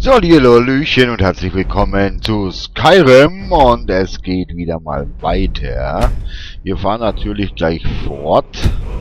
So, Hallöchen und herzlich willkommen zu Skyrim und es geht wieder mal weiter. Wir fahren natürlich gleich fort.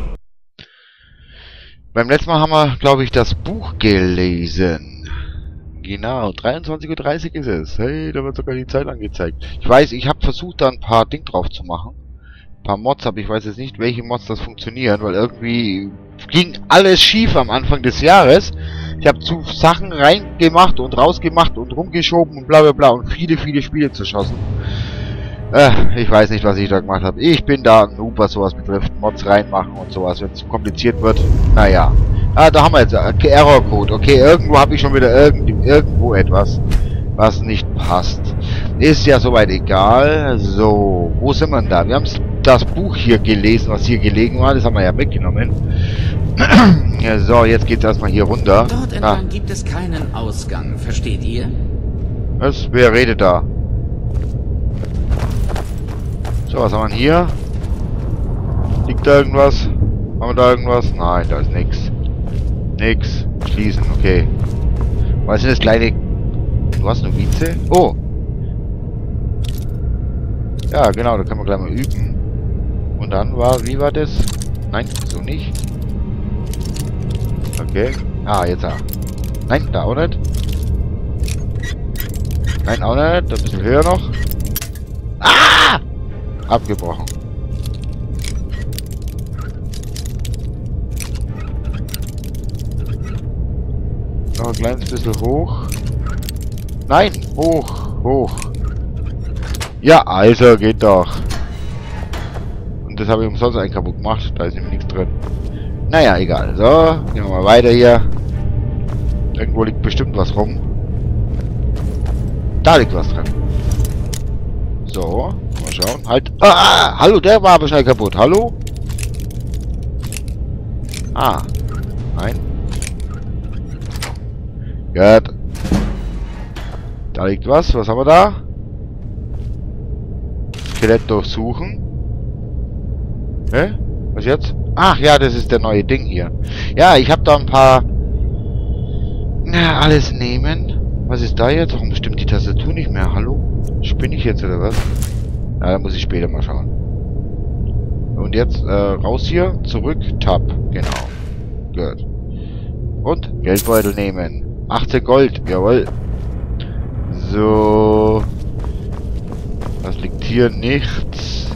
Beim letzten Mal haben wir, glaube ich, das Buch gelesen. Genau, 23:30 Uhr ist es. Hey, da wird sogar die Zeit angezeigt. Ich weiß, ich habe versucht, da ein paar Dinge drauf zu machen. Ein paar Mods, aber ich weiß jetzt nicht, welche Mods das funktionieren, weil irgendwie ging alles schief am Anfang des Jahres. Ich habe zu Sachen reingemacht und rausgemacht und rumgeschoben und bla bla bla und viele Spiele zerschossen. Ich weiß nicht, was ich da gemacht habe. Ich bin da ein Noob, was sowas betrifft. Mods reinmachen und sowas, wenn es zu kompliziert wird. Naja. Ah, da haben wir jetzt Error-Code. Okay, irgendwo habe ich schon wieder irgendwo etwas, was nicht passt. Ist ja soweit egal. So, wo sind wir denn da? Wir haben das Buch hier gelesen, was hier gelegen war. Das haben wir ja mitgenommen. Ja, so, jetzt geht's erstmal hier runter. Dort entlang gibt es keinen Ausgang, versteht ihr? Was? Wer redet da? So, was haben wir hier? Liegt da irgendwas? Haben wir da irgendwas? Nein, da ist nichts. Nix. Schließen, okay. Was sind das kleine... Du hast Novize? Oh! Ja, genau, da können wir gleich mal üben. Und dann war... Wie war das? Nein, so nicht. Okay. Ah, jetzt da. Nein, da auch nicht. Nein, auch nicht. Ein bisschen höher noch. Ah! Abgebrochen. Noch ein kleines bisschen hoch. Nein! Hoch! Hoch! Ja, also geht doch. Und das habe ich umsonst einen kaputt gemacht. Da ist nämlich nichts drin. Naja, egal. So, gehen wir mal weiter hier. Irgendwo liegt bestimmt was rum. Da liegt was drin. So, mal schauen. Halt. Ah, hallo, der war aber schnell kaputt. Hallo? Ah. Nein. Gut. Da liegt was. Was haben wir da? Skelett durchsuchen. Hä? Was jetzt? Ach ja, das ist der neue Ding hier. Ja, ich habe da ein paar... Na, alles nehmen. Was ist da jetzt? Warum stimmt die Tastatur nicht mehr? Hallo? Spinne ich jetzt oder was? Na, da muss ich später mal schauen. Und jetzt raus hier, zurück, Tab. Genau. Gut. Und Geldbeutel nehmen. 18 Gold, jawohl. So. Was liegt hier? Nichts.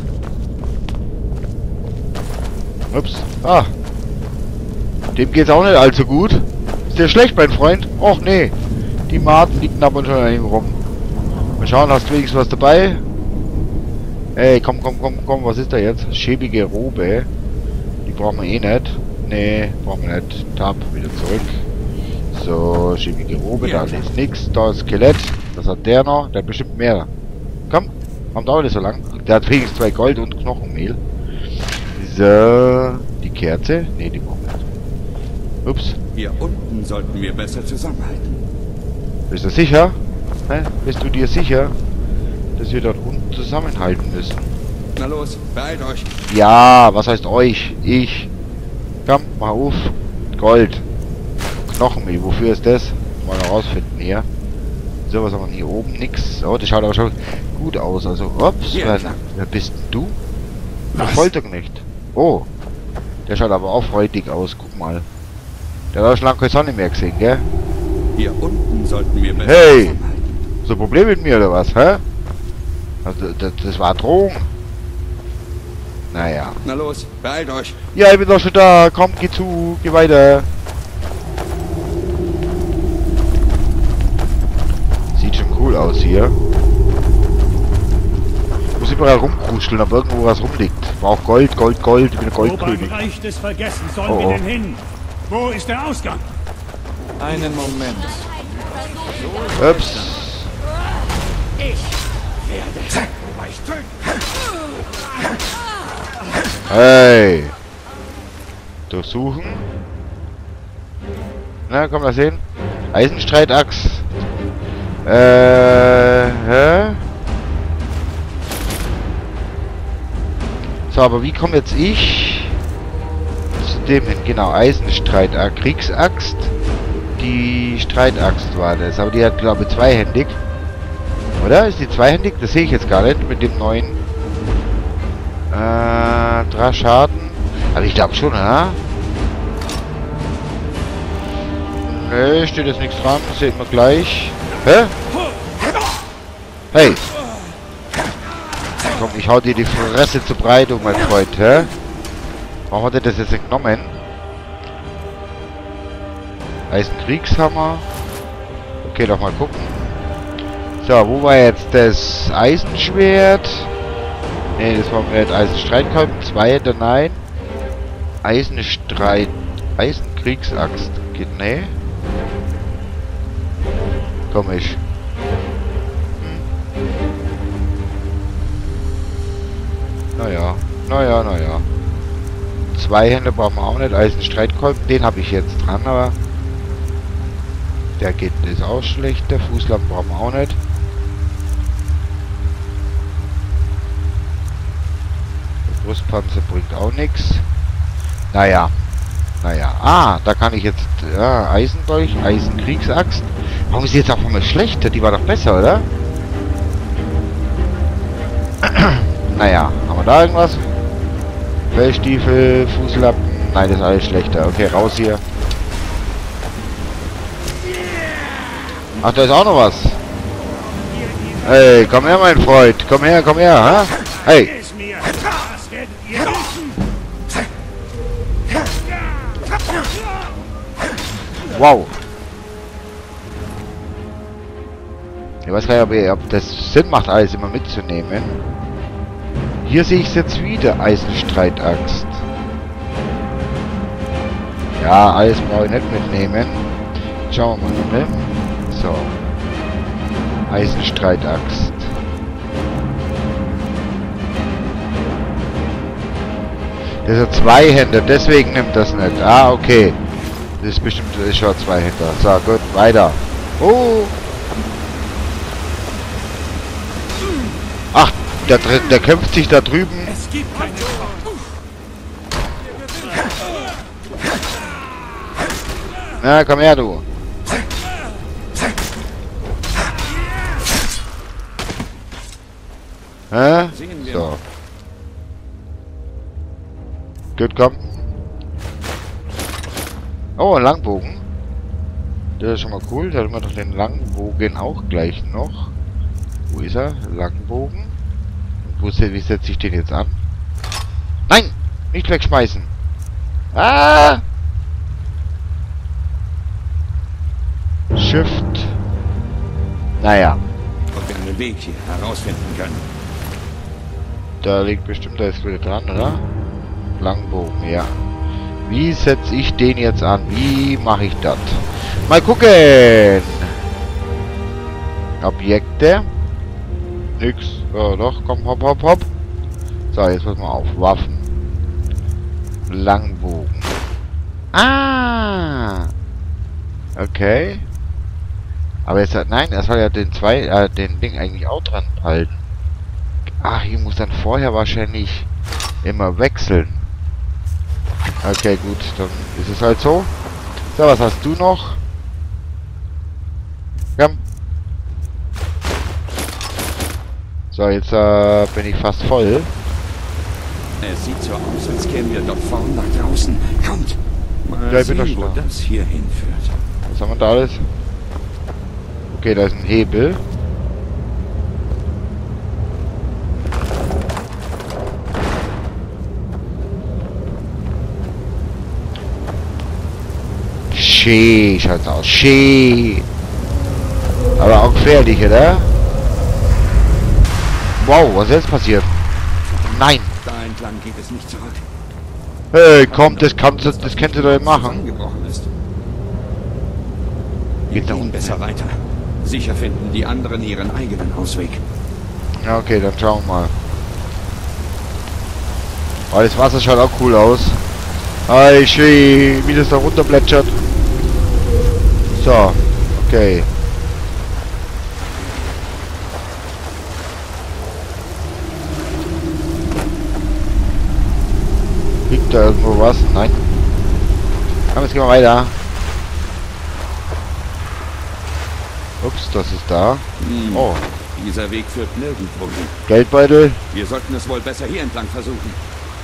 Ups. Ah. Dem geht's auch nicht allzu gut. Ist der schlecht, mein Freund? Och, nee. Die Maten liegen ab und zu an ihm rum. Mal schauen, hast du wenigstens was dabei? Ey, komm. Was ist da jetzt? Schäbige Robe. Die brauchen wir eh nicht. Nee, brauchen wir nicht. Tab, wieder zurück. So, schäbige Robe, da ist nichts. Da ist Skelett. Das hat der noch. Der hat bestimmt mehr. Komm, warum dauert das so lang? Der hat wenigstens 2 Gold und Knochenmehl. So, die Kerze? Ne, die brauchen wir nicht. Ups. Hier unten sollten wir besser zusammenhalten. Bist du sicher? Hä? Bist du dir sicher, dass wir dort unten zusammenhalten müssen? Na los, beeilt euch. Ja, was heißt euch? Ich. Komm, mal auf. Gold. Knochenmehl, wofür ist das? Mal herausfinden hier. So, was haben wir hier oben? Nix. Oh, das schaut aber schon gut aus. Also, ups. Wer bist denn du? Der Folterknecht. Oh. Der schaut aber auch freudig aus. Guck mal. Der hat schon lange keine Sonne mehr gesehen, gell? Hier unten sollten wir besser Hey! zusammenhalten. So ein Problem mit mir oder was, hä? Also, das war Drohung. Naja. Na los, beeilt euch. Ja, ich bin doch schon da. Komm, geh zu. Geh weiter. Sieht schon cool aus hier. Ich muss überall rumkruscheln, aber irgendwo was rumliegt. Ich brauch Gold. Ich bin ein Wo beim Goldkönig. Reich des Vergessens sollen Oh, wir oh. denn hin? Wo ist der Ausgang? Einen Moment. Ups. Hey. Durchsuchen. Na, komm, lass sehen. Eisenstreitachs. Hä? So, aber wie komme jetzt ich zu dem hin? Genau, Eisenstreitachs, Kriegsaxt. die Streitaxt war das. Aber die hat, glaube ich, zweihändig. Oder? Ist die zweihändig? Das sehe ich jetzt gar nicht mit dem neuen. 3 Schaden. Aber ich glaube schon, oder? Nö, steht jetzt nichts dran. Das sehen wir gleich. Hä? Hey! Komm, ich hau dir die Fresse zu breit, oh mein Freund, hä? Warum hat er das jetzt entnommen? Eisenkriegshammer. Okay, doch mal gucken. So, wo war jetzt das Eisenschwert? Ne, das war mit Eisenstreitkolben. 2 Hände, nein. Eisenkriegsaxt. Geht, ne? Komisch. Naja. 2 Hände brauchen wir auch nicht. Eisenstreitkolben, den habe ich jetzt dran, aber der geht, ist auch schlecht. Der Fußlappen brauchen wir auch nicht. Der Brustpanzer bringt auch nichts. Naja. Ah, da kann ich jetzt Eisendolch, Eisenkriegsaxt. Warum ist die jetzt auch mal schlechter? Die war doch besser, oder? Naja, haben wir da irgendwas? Fellstiefel, Fußlappen. Nein, das ist alles schlechter. Okay, raus hier. Ach, da ist auch noch was. Hey, komm her, mein Freund. Komm her, ha? Hey. Wow. Ich weiß gar nicht, ob das Sinn macht, alles immer mitzunehmen. Hier sehe ich es jetzt wieder. Eisenstreitaxt. Ja, alles brauche ich nicht mitnehmen. Schauen wir mal, ne? So. Eisenstreitaxt. Das ist ein Zweihänder, deswegen nimmt das nicht. Ah, okay. Das ist bestimmt schon Zweihänder. So, gut, weiter. Oh! Ach, der kämpft sich da drüben. Es gibt keine Na, komm her, du. Hä? So. Gut, komm. Oh, ein Langbogen. Der ist schon mal cool. Da haben wir doch den Langbogen auch gleich noch. Wo ist er? Langbogen. Und wie setze ich den jetzt an? Nein! Nicht wegschmeißen! Ah! Shift. Naja. Ob wir einen Weg hier herausfinden können. Da liegt bestimmt, da ist wieder dran, oder? Langbogen, ja. Wie setze ich den jetzt an? Wie mache ich das? Mal gucken! Objekte. Nix. Ja, doch, komm, hopp, hopp, hopp. So, jetzt pass mal auf. Waffen. Langbogen. Ah! Okay. Aber jetzt, nein, er soll ja den Ding eigentlich auch dran halten. Ach, ich muss dann vorher wahrscheinlich immer wechseln. Okay, gut, dann ist es halt so. So, was hast du noch? Komm. So, jetzt bin ich fast voll. Es sieht so aus, als kämen wir dort vorn nach draußen. Kommt! Mal Ja, ich bin doch sehen, wo schon da. das hier hinführt. Was haben wir da alles? Okay, da ist ein Hebel. Schee, schaut's aus. Schee. Aber auch gefährlich, oder? Wow, was ist jetzt passiert? Nein. Da entlang geht es nicht zurück. Hey, komm, das kannst du doch nicht machen. Zusammengebrochen ist. Wir Geht da gehen unten besser weiter. Sicher finden die anderen ihren eigenen Ausweg. Ja, okay, dann schauen wir mal. Oh, das Wasser schaut auch cool aus. Hey, schön, wie das da runterplätschert. So, okay. Liegt da irgendwo was? Nein. Komm, jetzt gehen wir weiter. Ups, das ist da. Oh, Dieser Weg führt nirgendwo hin. Geldbeutel. Wir sollten es wohl besser hier entlang versuchen.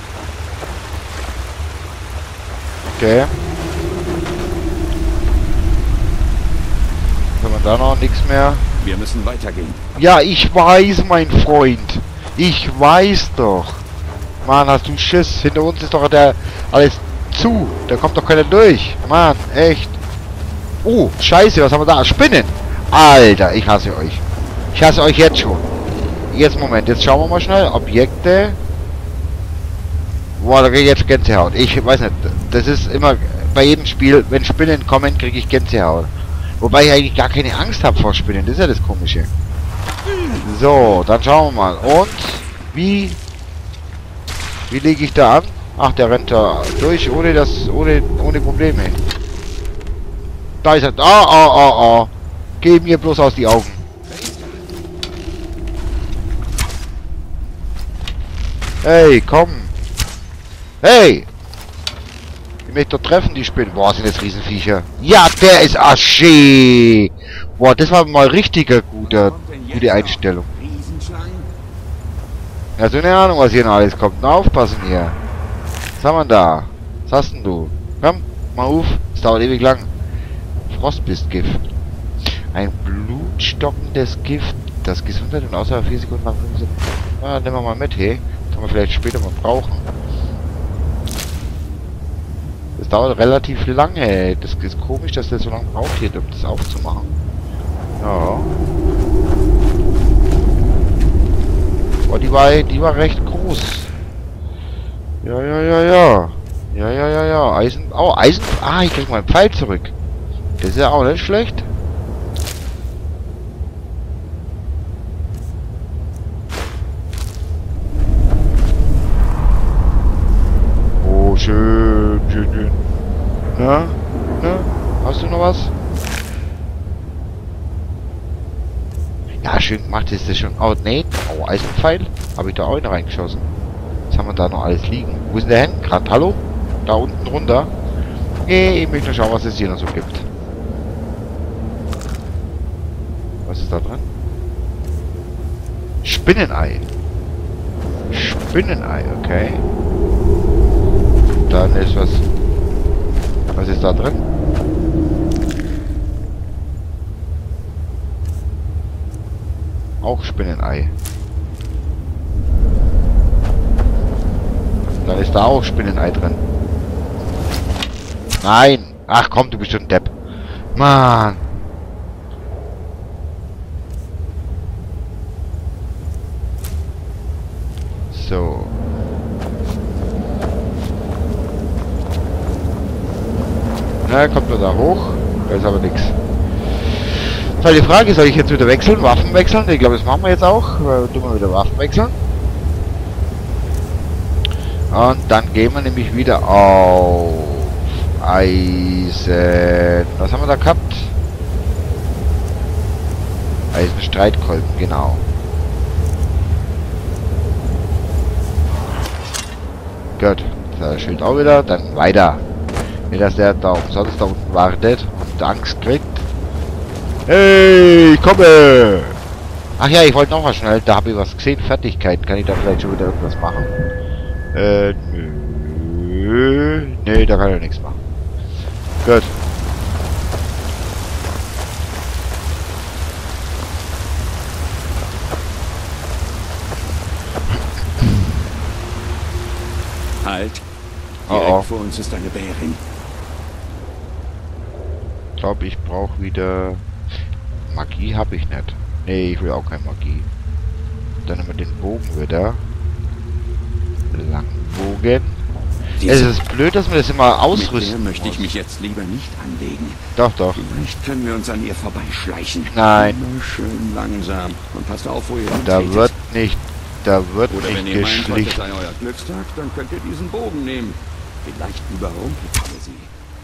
Okay. Kann man da noch nichts mehr? Wir müssen weitergehen. Ja, ich weiß, mein Freund. Ich weiß doch. Mann, hast du Schiss? Hinter uns ist doch der alles zu. Da kommt doch keiner durch. Mann, echt. Oh, scheiße, was haben wir da? Spinnen. Alter, ich hasse euch. Ich hasse euch jetzt schon. Jetzt, Moment, jetzt schauen wir mal schnell. Objekte. Boah, da kriege ich jetzt Gänsehaut. Ich weiß nicht, das ist immer bei jedem Spiel, wenn Spinnen kommen, kriege ich Gänsehaut. Wobei ich eigentlich gar keine Angst habe vor Spinnen. Das ist ja das Komische. So, dann schauen wir mal. Und wie lege ich da an? Ach, der rennt da durch, ohne Probleme. Da ist er. Oh. Geh mir bloß aus die Augen. Hey, komm. Hey. Ich möchte doch treffen, die Spinnen. Boah, sind das Riesenviecher. Ja, der ist Asche. Boah, das war mal richtiger gute Einstellung. Riesenschlangen? Ja, so eine Ahnung, was hier noch alles kommt. Na, aufpassen hier. Was haben wir da? Was hast denn du? Komm, mal auf. Es dauert ewig lang. Frostbistgift. Ein blutstockendes Gift, das Gesundheit und außer 4 Sekunden lang 5 Sekunden. Ah, nehmen wir mal mit, hey. Kann man vielleicht später mal brauchen. Das dauert relativ lange. Das ist komisch, dass der so lange braucht hier, um das aufzumachen. Ja. Oh, die war recht groß. Ja. Eisen. Oh, Eisen. Ah, ich krieg mal einen Pfeil zurück. Das ist ja auch nicht schlecht. Oh, schön. Na? Hast du noch was? Ja, schön gemacht ist das schon. Oh, nee. Oh, Eisenpfeil. Habe ich da auch einen reingeschossen. Was haben wir da noch alles liegen? Wo ist denn der hin? Gerade, hallo? Da unten runter. Nee, ich möchte schauen, was es hier noch so gibt. Was ist da drin? Spinnenei. Spinnenei, okay. Dann ist was... Was ist da drin? Auch Spinnenei. Dann ist da auch Spinnenei drin. Nein! Ach komm, du bist schon ein Depp. Mann! So. Na, kommt nur da hoch. Da ist aber nichts. So, die Frage, soll ich jetzt wieder wechseln? Waffen wechseln? Ich glaube, das machen wir jetzt auch. Tun wir wieder Waffen wechseln. Und dann gehen wir nämlich wieder auf Eisen. Was haben wir da gehabt? Eisenstreitkolben, genau. Gut, das Schild auch wieder, dann weiter. Nicht, dass der da umsonst da unten wartet und Angst kriegt. Hey, ich komme! Ach ja, ich wollte noch mal schnell, da habe ich was gesehen, Fertigkeiten, kann ich da vielleicht schon wieder irgendwas machen? Nö. Nee, da kann ich nichts machen. Gut. Halt. Oh, Direkt oh. vor uns ist eine Bärin. Ich glaube, ich brauche wieder... Magie habe ich nicht. Nee, ich will auch keine Magie. Dann nehmen wir den Bogen wieder. Langbogen. Es ist blöd, dass wir das immer ausrüsten. Mit der möchte ich mich jetzt lieber nicht anlegen. Doch. Vielleicht können wir uns an ihr vorbeischleichen. Nein. Immer schön langsam. Und passt auf, wo ihr Da hintretet. wird nicht Oder wenn ihr meint, heute geschlichen. sei euer Glückstag, dann könnt ihr diesen Bogen nehmen. Vielleicht überrumpelt ihr sie.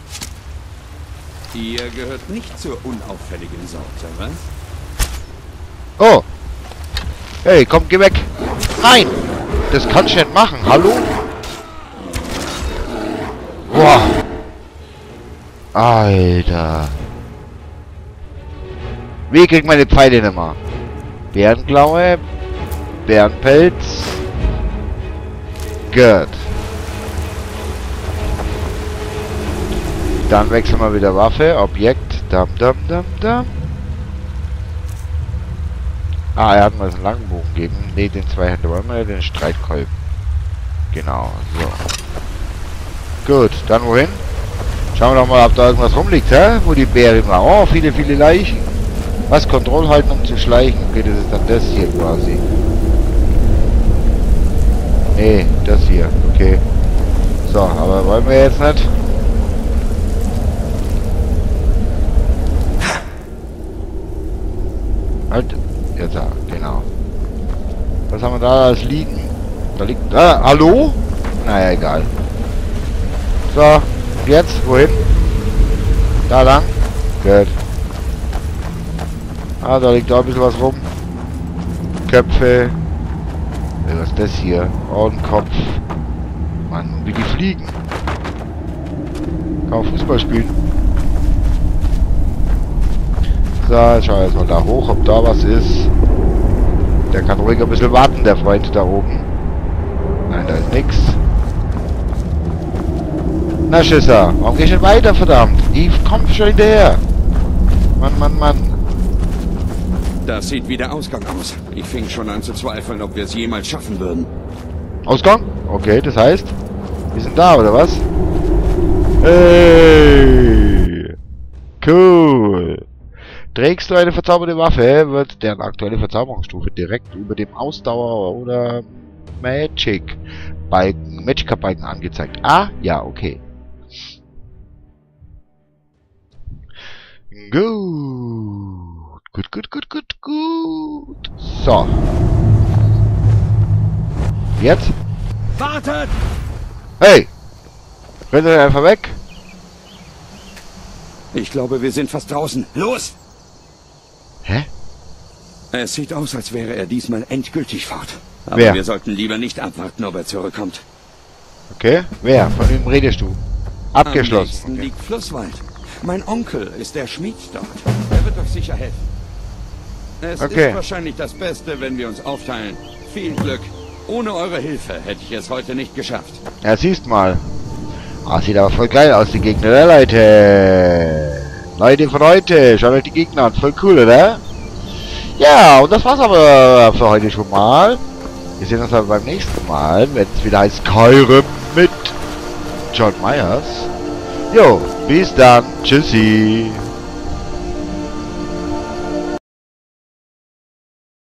Ihr gehört nicht zur unauffälligen Sorte, was? Oh! Hey, komm, geh weg! Nein! Das kannst du nicht machen, hallo? Boah! Alter! Wie kriegt meine Pfeile nicht mehr? Bärenklaue. Bärenpelz. Gut. Dann wechseln wir wieder Waffe. Objekt. Dam, dam, dam, dam. Ah, er hat mal so einen langen Bogen gegeben. Ne, den Zweihänder wollen wir, den Streitkolben. Genau, so. Gut, dann wohin? Schauen wir doch mal, ob da irgendwas rumliegt, hä? Wo die Bären waren. Oh, viele, viele Leichen. Was? Kontrolle halten, um zu schleichen. Okay, das ist dann das hier quasi. Nee, das hier. Okay. So, aber wollen wir jetzt nicht? Halt. Jetzt da, genau. Was haben wir da alles liegen? Da liegt... Ah, hallo? Naja, egal. So, jetzt, wohin? Da lang? Gut. Ah, da liegt auch ein bisschen was rum. Köpfe. Was ist das hier? Oh, ein Kopf. Mann, wie die fliegen. Kann man Fußball spielen. So, jetzt schauen wir jetzt mal da hoch, ob da was ist. Der kann ruhig ein bisschen warten, der Freund da oben. Nein, da ist nix. Na, Schisser, warum gehst du nicht weiter, verdammt? Ich komm schon hinterher. Mann, Mann, Mann. Das sieht wie der Ausgang aus. Ich fing schon an zu zweifeln, ob wir es jemals schaffen würden. Ausgang? Okay, das heißt, wir sind da, oder was? Hey! Cool! Trägst du eine verzauberte Waffe, wird deren aktuelle Verzauberungsstufe direkt über dem Ausdauer- oder Magicka-Balken angezeigt. Ah, ja, okay. Gut. Gut, gut, gut, gut, gut. So. Jetzt? Wartet! Hey! Rennt ihr einfach weg? Ich glaube, wir sind fast draußen. Los! Hä? Es sieht aus, als wäre er diesmal endgültig fort. Aber Wer? wir sollten lieber nicht abwarten, ob er zurückkommt. Okay. Wer? Von wem redest du? Am Abgeschlossen. nächsten Okay. liegt Flusswald. Mein Onkel ist der Schmied dort. Er wird euch sicher helfen. Es Okay. ist wahrscheinlich das Beste, wenn wir uns aufteilen. Viel Glück. Ohne eure Hilfe hätte ich es heute nicht geschafft. Ja, siehst mal. Ah, sieht aber voll geil aus, die Gegner, ne, Leute? Leute von heute, schaut euch die Gegner an, voll cool, oder? Ja, und das war's aber für heute schon mal. Wir sehen uns aber beim nächsten Mal, wenn es wieder heißt Skyrim mit John Myers. Jo, bis dann, tschüssi.